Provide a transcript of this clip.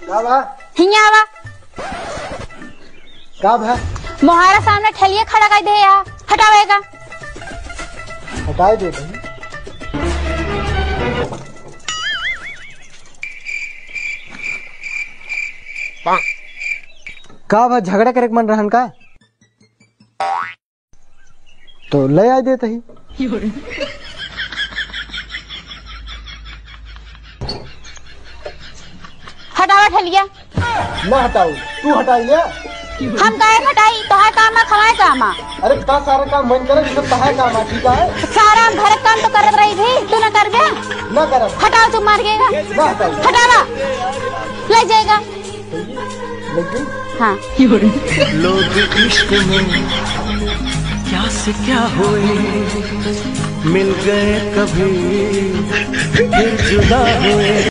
हिया मोहारा सामने ठेलिए खड़ा कर दे यार, हटावेगा। हटाए दे भाई। का भा झगड़ा करे मन रहन का तो ले आ देते ही। हटावा ठेलिया। ना हटाऊ, तू हटाइए। हम काहे हटाई, तोहार काम है खवाए काम है। अरे का सारा काम मन करे सब तहां काम है, ठीक है। सारा घर काम तो करत रही थी, तू ना कर गया। ना करब। हटाओ, तू मार गएगा। ना हटाई। हटावा, ले जाएगा। लेकिन हाँ। लोग इश्क में क्या से क्या हुए, मिल गए कभी फिर जुदा हुए।